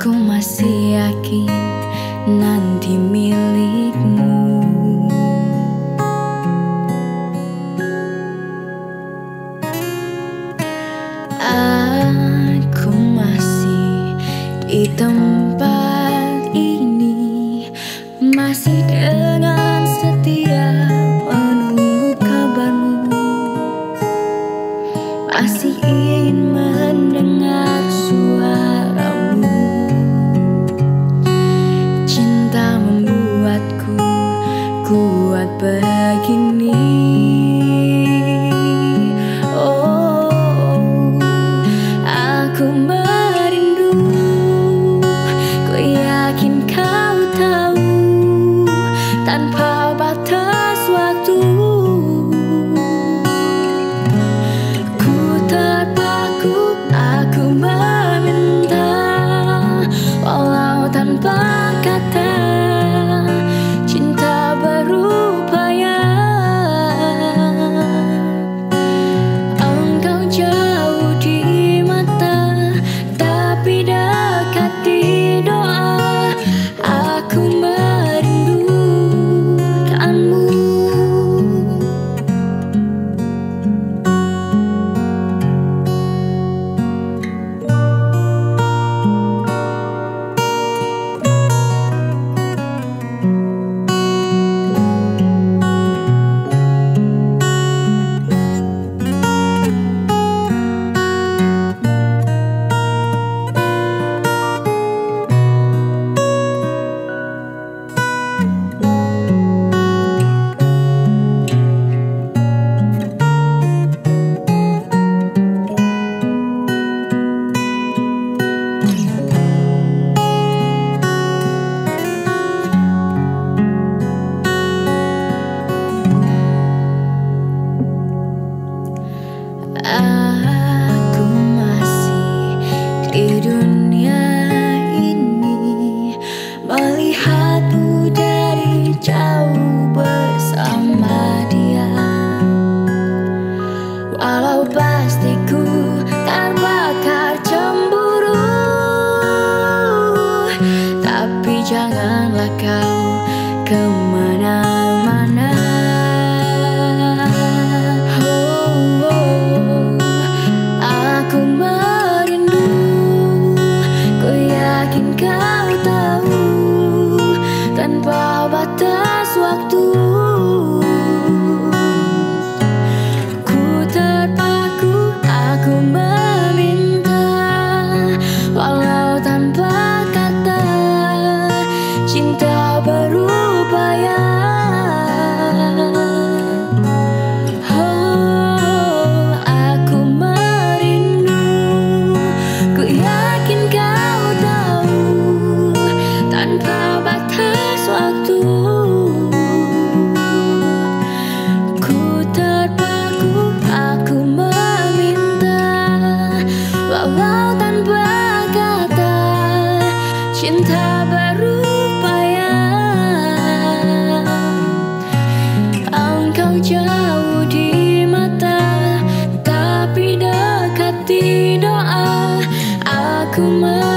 Aku masih yakin nanti milikmu. Aku masih di tempat ini, masih dengan setia menunggu kabarmu, masih ingin mendengar suaramu. Cinta membuatku kuat begini. Oh, aku merindu, ku yakin kau tahu, tanpa batas waktu. Ku terpaku, aku meminta, walau tanpa kata, cinta berupaya. Engkau jauh di mata, tapi dekat di doa. Aku merindukanmu. Aku masih di dunia ini, melihatmu dari jauh bersama dia. Walau pastiku terbakar cemburu, tapi janganlah kau kemana-mana. Aku merindu, ku yakin kau tahu, tanpa batas waktu. Ku terpaku, aku meminta, walau tanpa kata, cinta berupaya. Walau tanpa kata, cinta berupaya. Engkau jauh di mata, tapi dekat di doa. Aku